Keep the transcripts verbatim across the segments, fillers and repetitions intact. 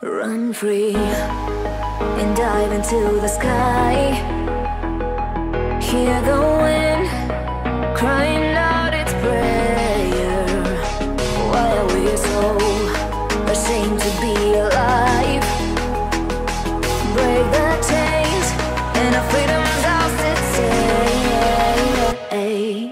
Run free and dive into the sky. Hear the wind crying out its prayer. Why are we so ashamed to be alive? Break the chains and our freedom's ours to take.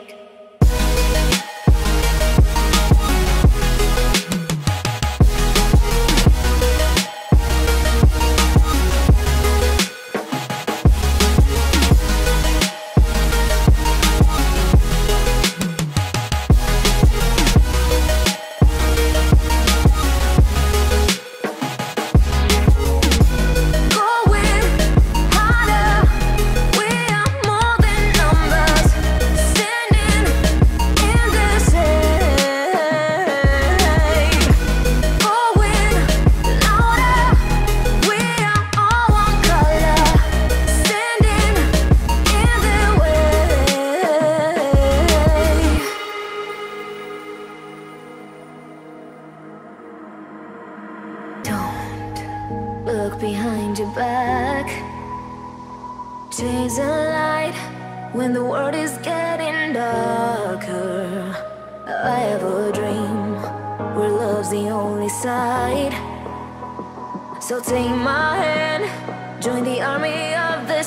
Look behind your back. Chase a light when the world is getting darker. I have a dream where love's the only side. So take my hand, join the army of the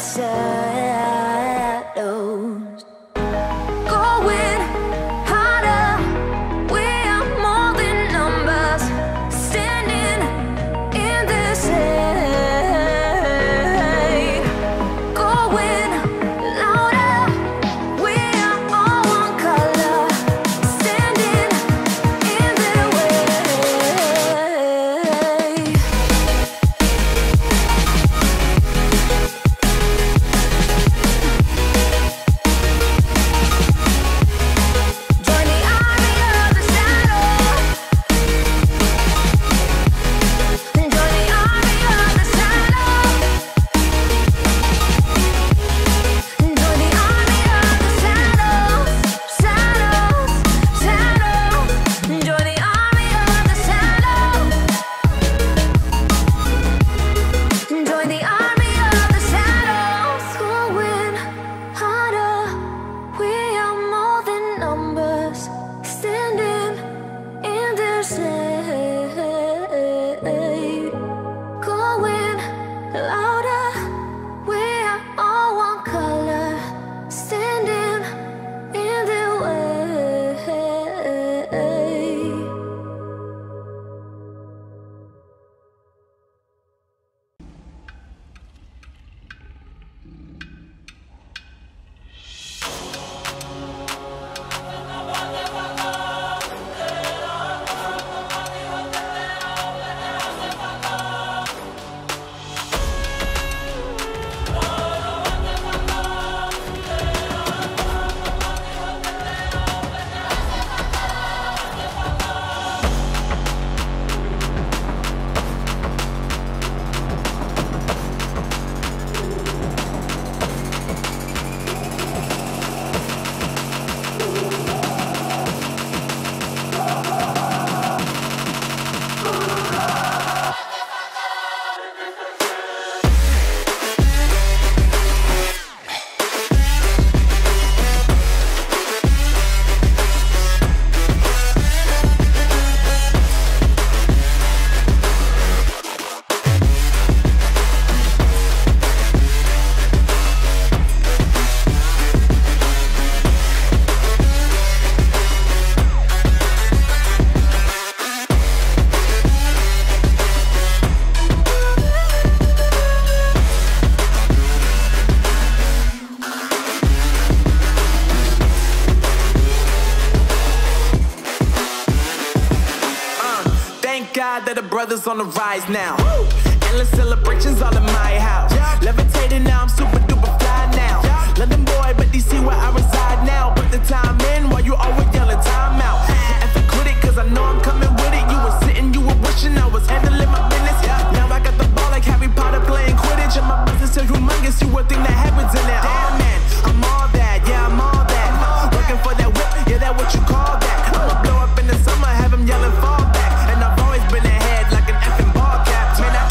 shadows. Going harder, we are more than numbers. Standing in this shade. Going louder, we are all one color. Standing in their way. Join the army of the shadows. Join the army of the shadows. Join the army of the shadows. Shadows, shadows. Join the army of the shadows. Join the army of the shadows. Going harder, we are more than numbers. Standing in their shade. Going louder, we are all one color. Standing in their way. Thank God that the brothers on the rise now. Endless celebrations all in my house. Levitating now, I'm super duper fly now. London boy, but D C where I reside now. Put the time in while you always yelling time out. And for quit it, cause I know I'm coming with it. You were sitting, you were wishing I was handling my business. Now I got the ball like Harry Potter playing Quidditch. And my business is humongous, you would think that happens in it. Damn man, I'm all that, yeah I'm all that. Working for that whip, yeah that what you call that. I'ma blow up in the summer, have him yelling fall back. And I've always been ahead like an effing ball cap. Man, I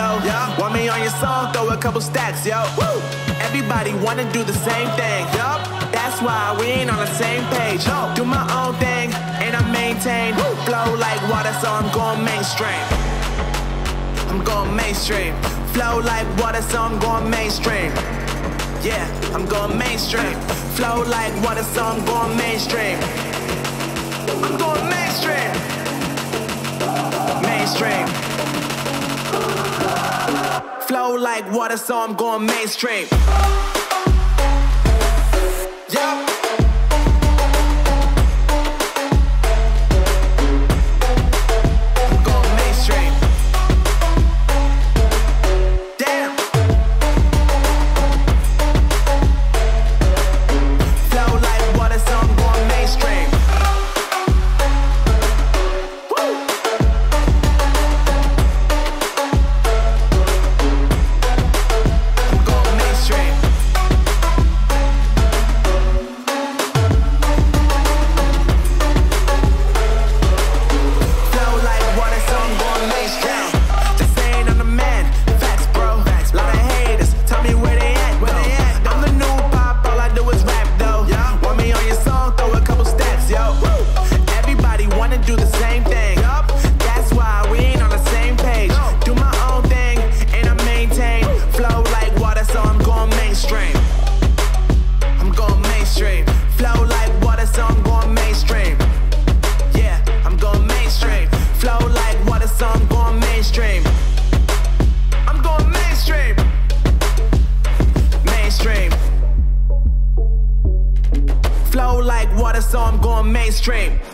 though. Yeah. Want me on your song, throw a couple stacks, yo. Woo. Everybody wanna do the same thing. Yup. That's why we ain't on the same page. No. Do my own thing, and I maintain. Woo. Flow like water, so I'm going mainstream. I'm going mainstream. Flow like water, so I'm going mainstream. Yeah, I'm going mainstream. Flow like water, so I'm going mainstream. I'm going mainstream. Mainstream. Flow like water, so I'm going mainstream. Yeah. Flow like water, so I'm going mainstream.